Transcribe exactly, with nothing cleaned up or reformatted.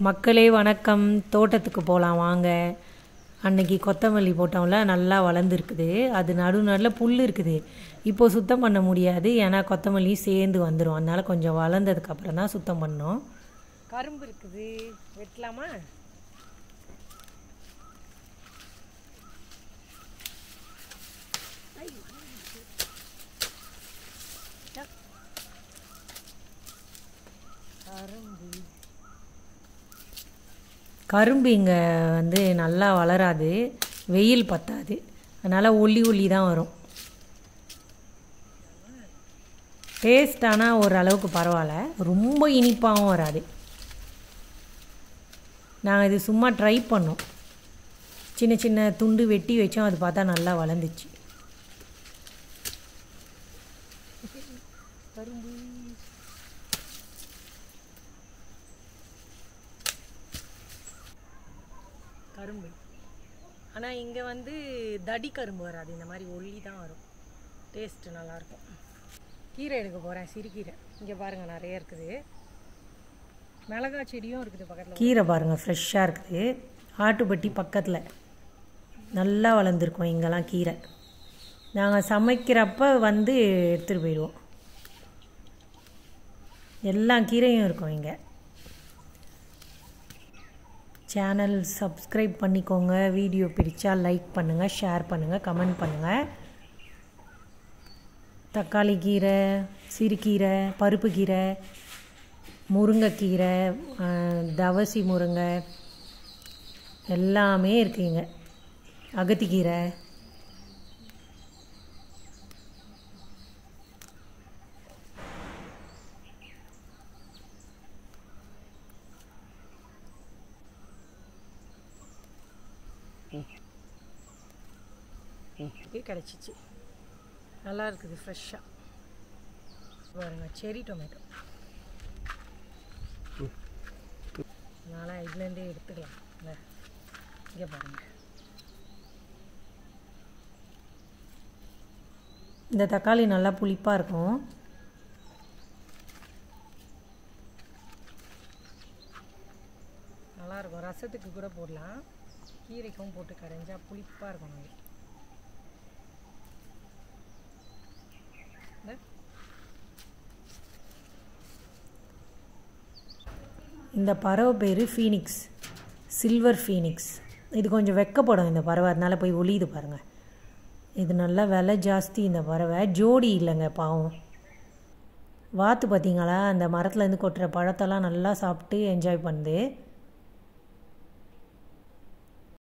மக்களே வணக்கம். தோட்டத்துக்கு போகலாம் வாங்க. அன்னைக்கு கொத்தமல்லி போட்டோம்ல, நல்லா வளர்ந்துருக்குது. அது நடு நடுவில் புல் இருக்குது. இப்போது சுத்தம் பண்ண முடியாது, ஏன்னா கொத்தமல்லி சேர்ந்து வந்துடும். அதனால் கொஞ்சம் வளர்ந்ததுக்கப்புறம் தான் சுத்தம் பண்ணோம். கரும்பு இருக்குது, வெட்டலாமா? கரும்பு கரும்பு இங்கே வந்து நல்லா வளராது, வெயில் பத்தாது. அதனால் ஒல்லி ஒல்லி தான் வரும். டேஸ்ட் ஆனால் ஓரளவுக்கு பரவாயில்ல, ரொம்ப இனிப்பாகவும் வராது. நாங்கள் இது சும்மா ட்ரை பண்ணோம். சின்ன சின்ன துண்டு வெட்டி வச்சோம், அது பார்த்தா நல்லா வளர்ந்துச்சு. கரும்பு கரும்பு ஆனால் இங்கே வந்து தடி கரும்பு வராது, இந்த மாதிரி ஒல்லி தான் வரும். டேஸ்ட்டு நல்லாயிருக்கும். கீரை எடுக்க போகிறேன், சிறுகீரை. இங்கே பாருங்கள், நிறைய இருக்குது. மிளகாய் செடியும் இருக்குது பக்கத்தில். கீரை பாருங்கள், ஃப்ரெஷ்ஷாக இருக்குது. ஆட்டுப்பட்டி பக்கத்தில் நல்லா வளர்ந்துருக்கோம் இங்கெல்லாம் கீரை. நாங்கள் சமைக்கிறப்ப வந்து எடுத்துகிட்டு போயிடுவோம். எல்லா கீரையும் இருக்கும் இங்கே. சேனல் சப்ஸ்கிரைப் பண்ணிக்கோங்க. வீடியோ பிடிச்சா லைக் பண்ணுங்கள், ஷேர் பண்ணுங்கள், கமெண்ட் பண்ணுங்கள். தக்காளி கீரை, சிறுகீரை, பருப்பு கீரை, முருங்கைக்கீரை, தவசி முருங்கை எல்லாமே இருக்குங்க. அகத்திக்கீரை. கிடச்சிச்சு, நல்லா இருக்குது, ஃப்ரெஷ்ஷாக பாருங்க. செரி டொமேட்டோ, அதனால் இதுலேருந்தே எடுத்துக்கலாம். இல்லை, இங்கே பாருங்கள். இந்த தக்காளி நல்லா புளிப்பாக இருக்கும். நல்லாயிருக்கும், ரசத்துக்கு கூட போடலாம், கீரைக்கும் போட்டு கரைஞ்சா புளிப்பாக இருக்கும். இந்த பறவை பேர் ஃபீனிக்ஸ், சில்வர் ஃபீனிக்ஸ். இது கொஞ்சம் வெக்கப்படும் இந்த பறவை, அதனால் போய் ஒளியுது பாருங்கள். இது நல்லா விலை ஜாஸ்தி. இந்த பறவை ஜோடி இல்லைங்க, பாவம். வாத்து பார்த்தீங்களா, அந்த மரத்துலேருந்து கொட்டுற பழத்தெல்லாம் நல்லா சாப்பிட்டு என்ஜாய் பண்ணுது.